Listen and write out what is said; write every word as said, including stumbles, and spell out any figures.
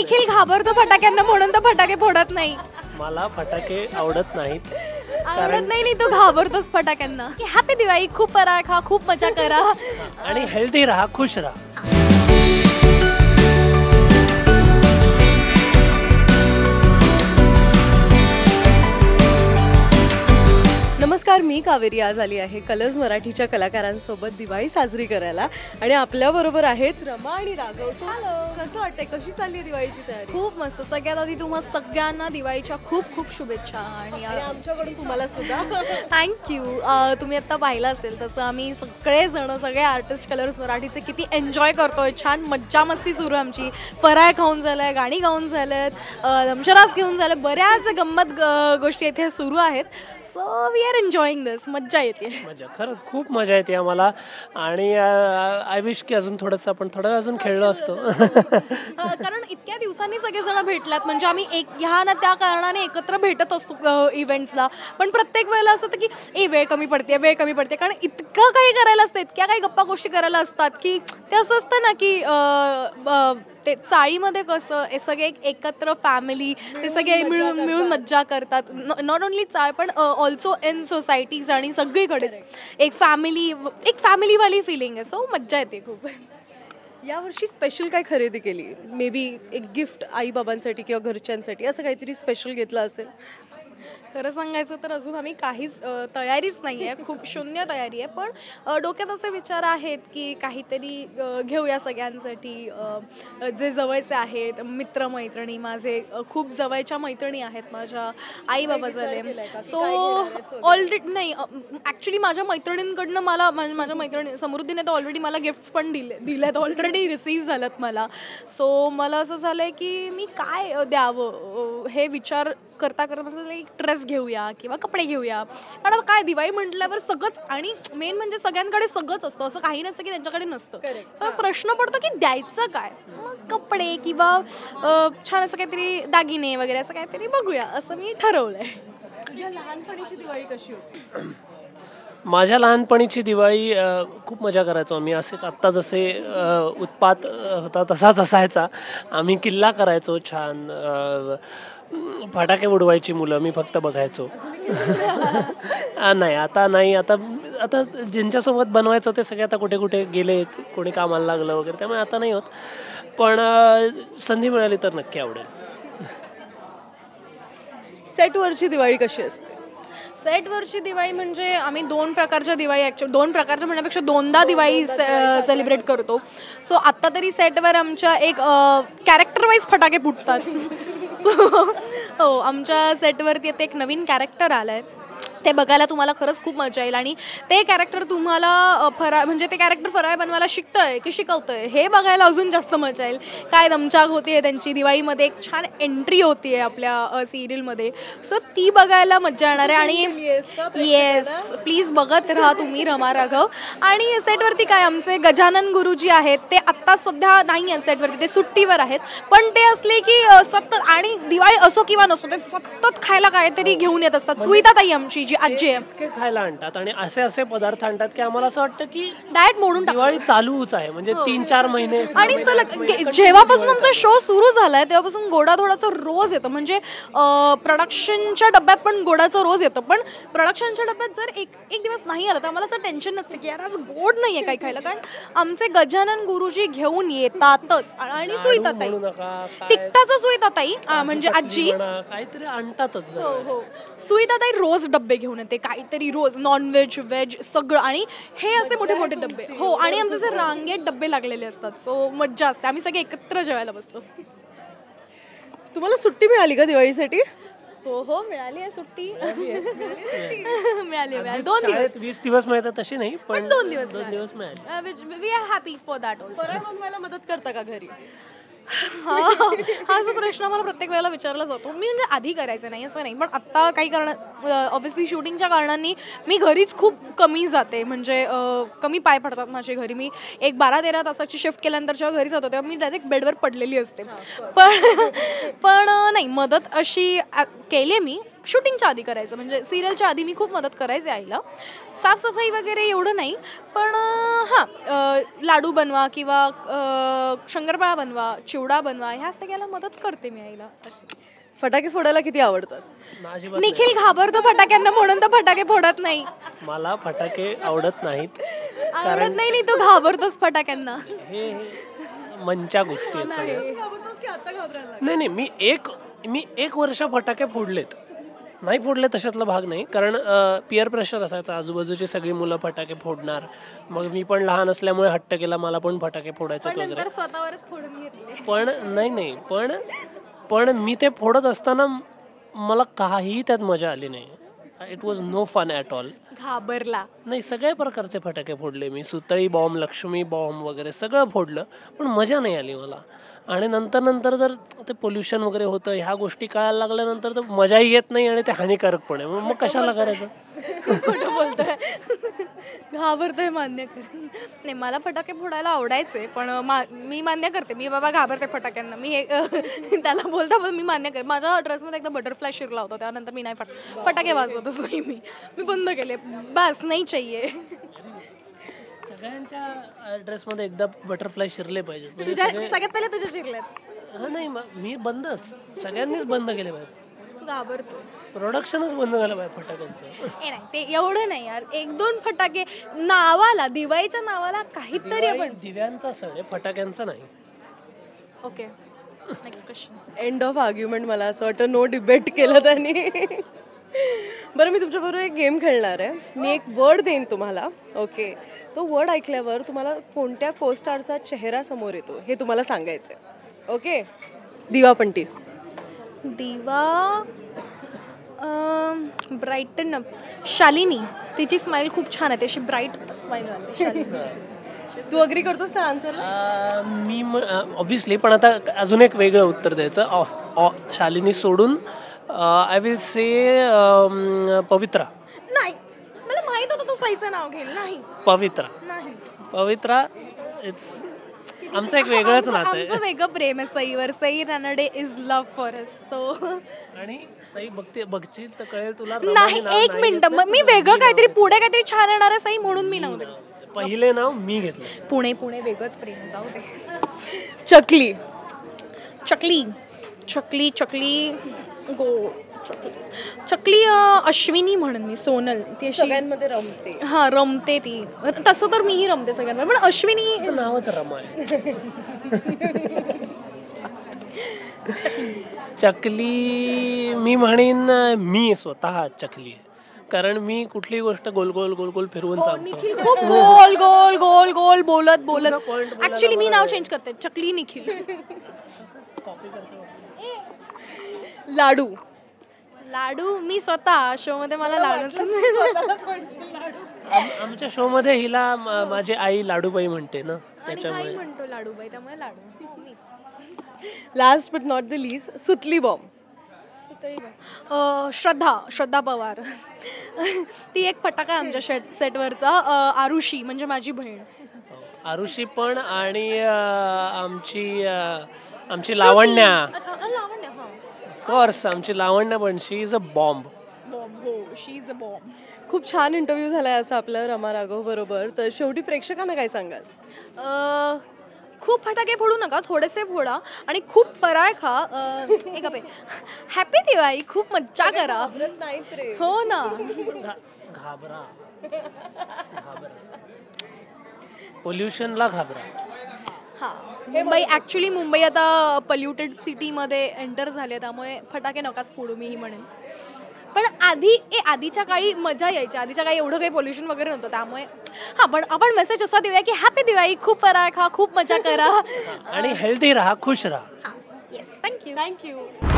निखिल घाबरतो फटाक्यांना म्हणून तर फटाके फोडत नाही. मला फटाके आवडत नाहीत. आवडत नाही नाही तू घाबरतोस फटाक्यांना. हॅपी दिवाळी. खूप फराळ खा, खूप मजा करा आणि हेल्दी राहा, खुश राहा. नमस्कार, मी कावेरी आज आली आहे कलर्स मराठीच्या कलाकारांसोबत दिवाळी साजरी करायला आणि आपल्याबरोबर आहेत रमा आणि राघव. कसं वाटतंय, कशी चालली आहे दिवाळीची तयारी? खूप मस्त. सगळ्यात आधी तुम्हाला सगळ्यांना दिवाळीच्या खूप खूप शुभेच्छा आणि आमच्याकडून तुम्हाला सुद्धा थँक्यू. तुम्ही आता पाहिलं असेल तसं आम्ही सगळेजण सगळे आर्टिस्ट कलर्स मराठीचे किती एन्जॉय करतोय. छान मज्जा मस्ती सुरू आहे आमची. फराळ खाऊन झालं आहे, गाणी गाऊन झालेत, दमशरास घेऊन झालं, बऱ्याच गंमत गोष्टी इथे सुरू आहेत. So we are enjoying this. मज्जा येते. मजा खरंच खूप मजा येते आम्हाला आणि आय विश की अजून थोडंसं आपण थोडं अजून खेळलो असतो. कारण इतक्या दिवसांनी सगळेजण भेटलात म्हणजे आम्ही एक ह्या ना त्या कारणाने एकत्र भेटत असतो इव्हेंट्सला. पण प्रत्येक वेळेला असं होतं की ए वेळ कमी पडते वेळ कमी पडते कारण इतकं काही करायला असतं, इतक्या काही गप्पा गोष्टी करायला असतात की ते असं असतं ना की ते चाळीमध्ये कसं हे सगळे एकत्र फॅमिली ते सगळे मिळून मिळून मज्जा करतात. नॉट ओन्ली चाळ पण ऑल्सो इन सोसायटीज आणि सगळीकडेच एक फॅमिली एक फॅमिलीवाली फिलिंग आहे. सो मज्जा येते खूप. यावर्षी स्पेशल काय खरेदी केली? मे बी एक गिफ्ट आई बाबांसाठी किंवा घरच्यांसाठी असं काहीतरी स्पेशल घेतलं असेल? खरं सांगायचं तर अजून आम्ही काहीच तयारीच नाही आहे, खूप शून्य तयारी आहे. पण डोक्यात असे विचार आहेत की काहीतरी घेऊया सगळ्यांसाठी, जे जवळचे आहेत, मित्रमैत्रिणी माझे खूप जवळच्या मैत्रिणी आहेत माझ्या, आई बाबा झाले. सो ऑलरेडी नाही ॲक्च्युली माझ्या मैत्रिणींकडनं मला माझ्या मैत्रिणी समृद्धीने तर ऑलरेडी मला गिफ्ट्स पण दिले दिलेत ऑलरेडी रिसीव्ह झालेत मला. सो मला असं झालं आहे की मी काय द्यावं हे विचार करता करता असं एक ड्रेस घेऊया किंवा कपडे घेऊया. कारण काय दिवाळी म्हटल्यावर सगळंच आणि मेन म्हणजे सगळ्यांकडे सगळंच असतं, असं काही नसतं की त्यांच्याकडे नसतं. तर प्रश्न पडतो की द्यायचं काय. मग कपडे किंवा छान असं काहीतरी दागिने वगैरे असं काहीतरी बघूया असं मी ठरवलंय. तुझ्या लहानपणीची दिवाळी कशी होती? माझ्या लहानपणीची दिवाळी खूप मजा करायचो आम्ही. असेच आत्ता जसे उत्पात होता तसाच असायचा. आम्ही किल्ला करायचो छान, फटाके उडवायची मुलं, मी फक्त बघायचो. नाही आता नाही आता आता ज्यांच्यासोबत बनवायचं ते सगळे आता कुठे कुठे गेले, कोणी कामाला लागलं वगैरे, त्यामुळे आता नाही होत. पण संधी मिळाली तर नक्की आवडेल. सेटवरची दिवाळी कशी असते? सेटवरची दिवाळी म्हणजे आम्ही दोन प्रकारच्या दिवाळी ॲक्च्युअली दोन प्रकारच्या म्हणण्यापेक्षा दोनदा दिवाळी सेलिब्रेट करतो. सो आत्ता तरी सेटवर आमच्या एक कॅरेक्टर वाईज फटाके फुटतात. सो हो, आमच्या सेटवरती आता एक नवीन कॅरेक्टर आलं आहे, ते बघायला तुम्हाला खरंच खूप मजा येईल. आणि ते कॅरेक्टर तुम्हाला फराळ म्हणजे ते कॅरेक्टर फराळ बनवायला शिकतंय की शिकवतंय हे बघायला अजून जास्त मजा येईल. काय दमछाक होते त्यांची दिवाळीमध्ये, एक छान एंट्री होती आहे आपल्या सिरियलमध्ये. सो ती बघायला मजा येणार आहे. आणि येस प्लीज बघत राहा तुम्ही रमा राघव. आणि सेटवरती काय आमचे गजानन गुरुजी आहेत, ते आत्ता सध्या नाही आहेत सेटवरती, ते सुट्टीवर आहेत. पण ते असले की सतत आणि दिवाळी असो किंवा नसो ते सतत खायला काहीतरी घेऊन येत असतात. सुविधाताई आमची आजी आहे खायला आणतात आणि असे असे पदार्थ आणतात की आम्हाला असं वाटतं की डाएट मोडून दिवाळी चालूच आहे म्हणजे तीन चार महिने. आणि जेव्हापासून आमचा शो सुरू झालाय तेव्हापासून गोडा थोडासा रोज येतं. म्हणजे प्रोडक्शनच्या डब्यात पण गोडाचं रोज येतं. पण प्रोडक्शनच्या डब्यात जर एक एक दिवस नाही आलं तर आम्हाला असं टेन्शन नसतं की यार आज गोड नाही आहे काही खायला, कारण आमचे गजानन गुरुजी घेऊन येतातच. आणि सुईताताई तिकटाचं सुईताताई म्हणजे आजी काहीतरी आणतातच. हो हो सुईताताई रोज डब्बे घेऊन येते काहीतरी रोज, नॉनव्हेज व्हेज सगळं. आणि हे असे मोठे मोठे डब्बे. हो आणि आमचे असे रांगेत डब्बे लागलेले असतात. सो मज्जा असते, आम्ही सगळे एकत्र जेवायला बसतो. तुम्हाला सुट्टी मिळाली का दिवाळीसाठी? हो हो मिळाली आहे सुट्टी. मिळाली मिळाली दोन दिवस. वीस दिवस मिळतात तशी नाही पण दोन दिवस दोन दिवस मिळाले. We are happy for that. फराळ बनवायला मदत करता का घरी? हा हा जो प्रश्न मला प्रत्येक वेळेला विचारला जातो. मी म्हणजे आधी करायचं नाही असं नाही, पण आत्ता काही कारण ऑब्व्हियसली शूटिंगच्या कारणांनी मी घरीच खूप कमी जाते. म्हणजे कमी पाय पडतात माझे घरी. मी एक बारा तेरा तासाची शिफ्ट केल्यानंतर जेव्हा घरी जातो तेव्हा मी डायरेक्ट बेडवर पडलेली असते. पण पण नाही मदत अशी केली मी शूटिंगच्या आधी करायचं, म्हणजे सिरियलच्या आधी मी खूप मदत करायचे आईला. साफसफाई वगैरे एवढं नाही, पण हां लाडू बनवा किंवा शंकरपाळा बनवा, चिवडा बनवा, ह्या सगळ्याला मदत करते मी आईला. अशी फटाके फोडायला किती आवडतात? निखिल घाबरतो फटाक्यांना म्हणून तर फटाके फोडत नाही. मला फटाके आवडत नाहीत, आवडत नाही, तो घाबरतोच फटाक्यांना. हे मनच्या गोष्टी आहेत सगळ्या. नाही नाही मी एक मी एक वर्ष फटाके फोडलेत, नाही फोडले तशातला भाग नाही, कारण पिअर प्रेशर असायचं, आजूबाजूची सगळी मुलं फटाके फोडणार, मग मी पण लहान असल्यामुळे हट्ट केला मला पण फटाके फोडायचे वगैरे. स्वतःवरच फोडून घेतले. पण नाही नाही पण पण मी ते फोडत असताना मला काहीही त्यात मजा आली नाही. It was no fun at all. घाबरला नाही, सगळ्या प्रकारचे फटाके फोडले मी, सुतळी बॉम्ब, लक्ष्मी बॉम्ब वगैरे सगळं फोडलं, पण मजा नाही आली मला. आणि नंतर नंतर जर ते पोल्युशन वगैरे होतं, ह्या गोष्टी कळायला लागल्यानंतर तर मजाही येत नाही आणि ते हानिकारक पण आहे, मग कशाला करायचं. कुठं बोलतोय, घाबरतोय मान्य कर. नाही, मला फटाके फोडायला आवडायचे, पण मा मी मान्य करते, मी बाबा घाबरते फटाक्यांना. मी हे त्याला बोलता पण मी मान्य करते. माझ्या ड्रेसमध्ये एकदा बटरफ्लाय शिरला होता, त्यानंतर मी नाही फट फटाके वाजवतच नाही. मी मी बंद केले, बस नाही चाहिए. सगळ्यांच्या ड्रेसमध्ये एकदा बटरफ्लाय शिरले पाहिजे. सगळ्यात पहिले तुझ्या शिरल्यात. हा नाही, मी बंदच, सगळ्यांनीच बंद केले पाहिजे. तू घाबरतो, प्रोडक्शनच बंद झालं पाहिजे फटाक्यांचं. ए नाही, ते एवढं नाही यार, एक दोन फटाके नावाला, दिवाळीच्या नावाला काहीतरी आपण. दिव्यांचा सण आहे, फटाक्यांचा नाही. Okay, next question. End of argument. मला असं वाटतं नो डिबेट केलं त्यांनी. बरं, मी तुमच्याबरोबर एक गेम खेळणार आहे. मी एक वर्ड देईन तुम्हाला, ओके? तो वर्ड ऐकल्यावर तुम्हाला कोणत्या कोस्टारचा चेहरा समोर येतो हे तुम्हाला सांगायचं आहे, ओके? दिवापंटी. दिवा, ब्राईटन अप. शालिनी, तिची स्माईल खूप छान आहे, तशी ब्राईट स्माईल आहे. तू अग्री करतोस त्या आन्सरला? मी ऑब्व्हियसली, पण आता अजून एक वेगळं उत्तर द्यायचं. ऑफ शालिनी सोडून आय विल से पवित्रा. नाही, मला माहित होतं तो सईचं नाव घेईल. नाही, पवित्रा. नाही, पवित्रा इट्स आमचं एक वेगळंच नातं आहे. आमचं वेगळं प्रेम आहे सईवर. Sai Ranade is love for us. तो आणि सई बघते बघशील तर कळेल तुला. नाही, एक मिनिट, मी वेगळं काहीतरी पुढे काहीतरी छान येणार आहे सई, म्हणून मी नाव दिलं. पहिले नाव मी घेतलं. पुणे पुणे वेगळंच प्रेम. जाऊ दे. चकली. चकली चकली चकली गो चकली चकली अश्विनी म्हणून मी. सोनल, ती सगळ्यांमध्ये रमते. हा, रमते ती. तसं तर मीही रमते सगळ्यांमध्ये, पण अश्विनी नावच रमा आहे. चकली मी म्हणेन मी स्वतः चकली आहे, कारण मी कुठली गोष्ट गोल गोल गोल गोल फिरवून सांगतो. निखिल खूप गोल गोल गोल गोल बोलत बोलत. ऍक्च्युली मी नाव चेंज करते, चकली निखिल. लाडू. लाडू मी स्वतः शो मध्ये, मला लाडू. आमच्या शो मध्ये हिला माझी आई लाडूबाई म्हणते ना, त्याच्यामुळे म्हणतो लाडूबाई, त्यामुळे लाडू. Last but not the least, सुतली बॉम्ब. श्रद्धा श्रद्धा पवार. ती एक फटाका आमच्या शेट सेटवरचा. आरुषी म्हणजे माझी बहीण. आरुषी पण, आणि आमची आमची लावण्या. लावण्या, हा, ऑफकोर्स आमची लावण्य पण she is a bomb. Bomb, हो, शी इज अ बॉम्ब. खूप छान इंटरव्ह्यू झालाय असा आपलं रमा राघव बरोबर. तर शेवटी प्रेक्षकांना काय सांगाल? खूप फटाके फोडू नका, थोडेसे फोडा आणि खूप फराळ खा. एक आपे हॅपी दिवाळी, खूप मज्जा करा. नाहीत रे. हो ना. घाबरा घाबरा पोल्युशनला घाबरा. हां, मुंबई ॲक्च्युली मुंबई आता पल्युटेड सिटीमध्ये एंटर झाले, त्यामुळे फटाके नकाच फोडू मीही म्हणेन. पण आधी ए आधीच्या काळी मजा यायची, आधीच्या काळी एवढं काही पोल्युशन वगैरे नव्हतं, त्यामुळे हां. पण आपण मेसेज असा देऊया की हॅपी दिवाळी, खूप फराळ खा, खूप मजा करा आणि हेल्दी राहा, खुश राहा. Yes, thank you thank you.